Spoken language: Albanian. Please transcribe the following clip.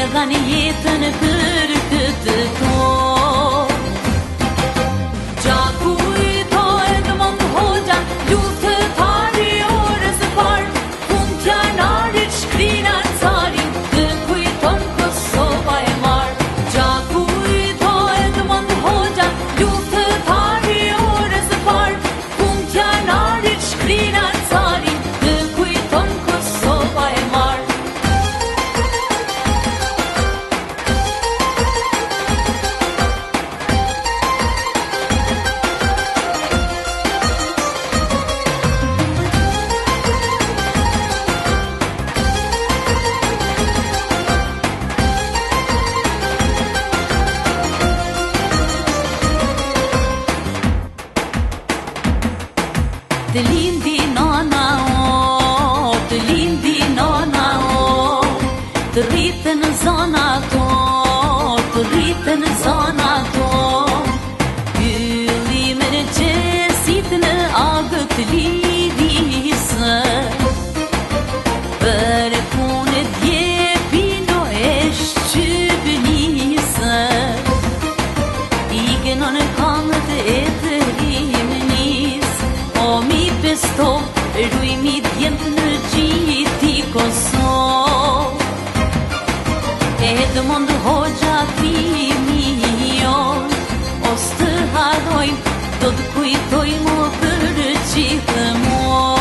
dhani jetën për këtë kohë. Gjaku i to Edmond Hoxha, luftëtari orës së parë, funcionarit shkrina carin, të kujton Kosova e marë. Gjaku i to Edmond Hoxha, luftëtari orës së parë, funcionarit shkrina carin, të kujton Kosova e marë. Të lindi nana o, të lindi nana o, të rritë në zona to, të rritë në zona to. Yllimin e qesit në agët të lidisë, për e punët jepino e shqypënisë, i genon e kamët e të rimnis. O mi pesto, rujmi djemët në gjiti Kosovë. Edmond Hoxha krimi jo, os të harrojmë, do të kujtojmë për gjithë mo.